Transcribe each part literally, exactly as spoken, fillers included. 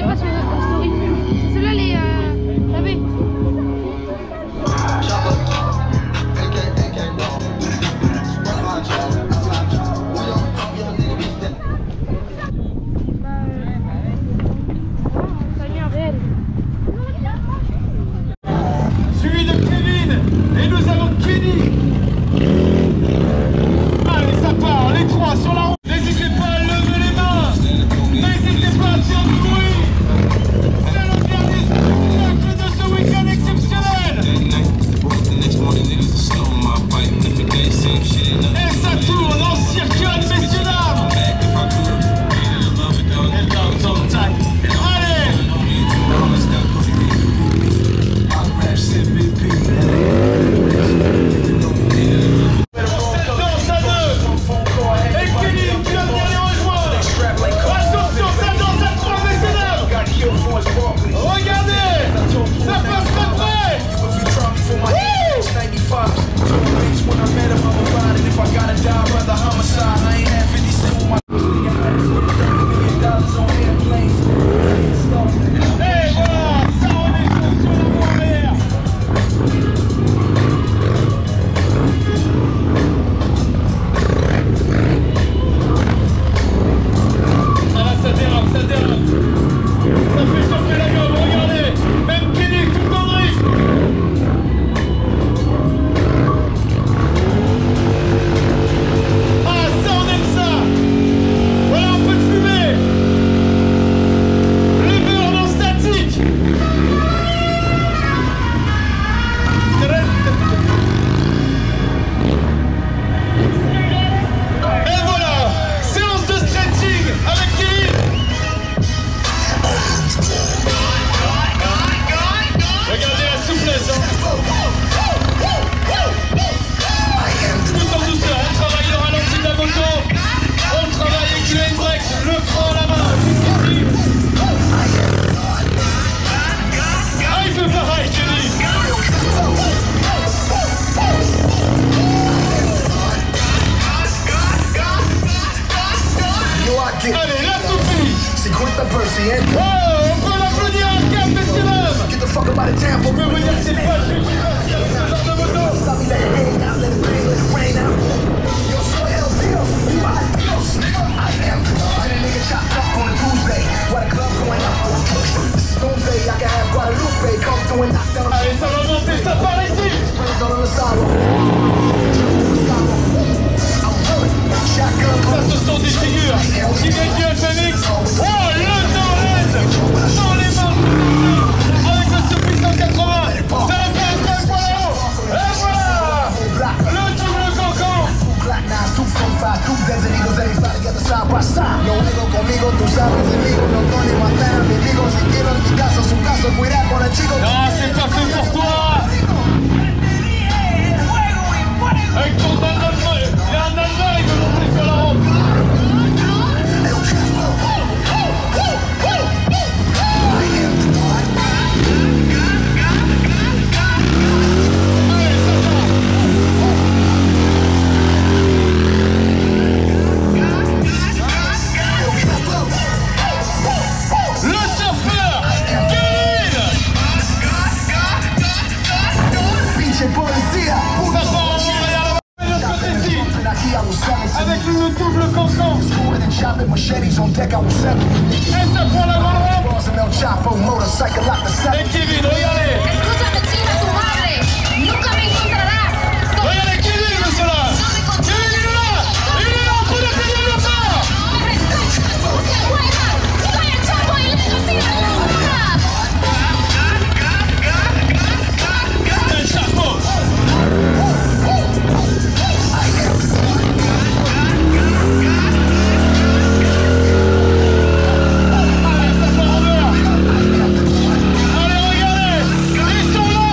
vois sur la story. C'est ceux-là les... Euh, t'avais. Suivi de Kevin et nous avons Kenny. Allez, ça part, les trois sur la route. N'hésitez pas à lever les mains. N'hésitez pas à faire du bruit. C'est le dernier spectacle de ce week-end exceptionnel. Et ça tourne en circuit, messieurs dames. Allez, ça va monter, ça part ici. Ça, ce sont des figures qui viennent du F M X. Oh, le Norred dans les mains avec le Soupli cent quatre-vingts. Ça va faire un très point là-haut. Et voilà le double cancan. Non, c'est pas fait pour toi. Avec ton Allemand, il y a un Allemand, il veut monter sur la rampe. Avec le double cancan. Et ça prend la grande rampe. Et Kevin, regardez. Regardez Kevin, monsieur là. Kevin, il est là. Il est là en train de payer le phare. Un chapeau. Allez, regardez. Ils sont là.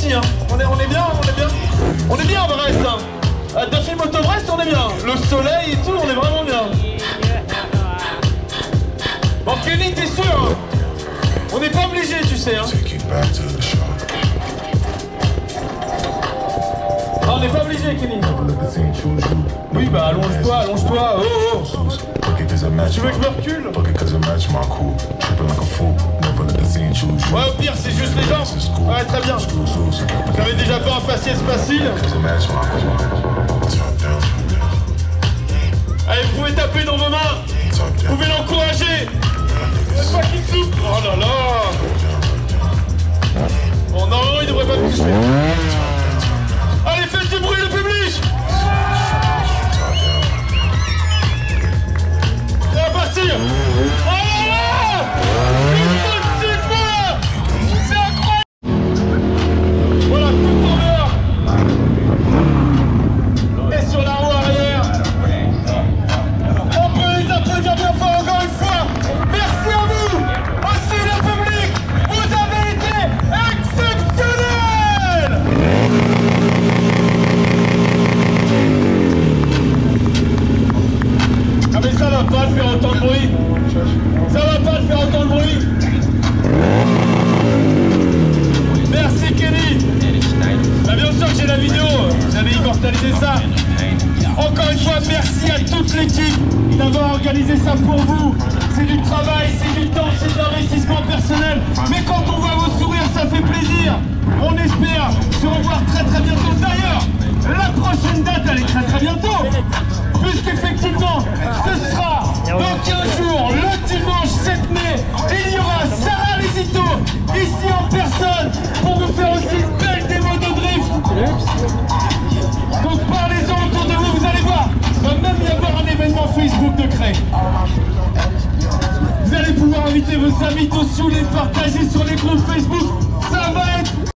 ici, hein. On est, on est bien, on est bien. On est bien à Brest, hein. À Dafy moto Brest, on est bien. Le soleil et tout, on est vraiment bien. Bon, Kenny, t'es sûr, hein? On n'est pas obligé, tu sais, hein. Ah, on n'est pas obligé, Kenny. Oui, bah allonge-toi, allonge-toi. Oh, oh. Tu veux que je me recule? Ouais, au pire, c'est juste les jambes. Ouais, très bien. J'avais déjà pas un faciès facile. Allez, vous pouvez taper dans vos mains. Vous pouvez l'encourager. C'est pas qu'il souffle. Oh là là. Bon, normalement, il devrait pas me toucher. Allez, faites du bruit, le public. Ça va partir. Oh là là. C'est incroyable. Voilà, tout en dehors. Et sur la roue arrière. On peut les applaudir bien fort encore une fois. Merci à vous. Aussi le public. Vous avez été exceptionnels. Ah mais ça va pas le faire autant de bruit. Ça va pas le faire autant de bruit. Merci Kenny. Bah bien sûr que j'ai la vidéo, j'allais immortaliser ça. Encore une fois, merci à toute l'équipe d'avoir organisé ça pour vous. C'est du travail, c'est du temps, c'est de l'investissement personnel. Mais quand on voit vos sourires, ça fait plaisir. On espère se revoir très très bientôt. D'ailleurs, la prochaine date, elle est très très bientôt. Puisqu'effectivement, ce sera dans quinze jours, le dimanche sept mai, il y aura Sarah Lisito ici en personne pour vous faire aussi une belle démo de drift. Donc parlez-en autour de vous, vous allez voir. Il va même y avoir un événement Facebook de créer. Vous allez pouvoir inviter vos amis dessus, les partager sur les groupes Facebook. Ça va être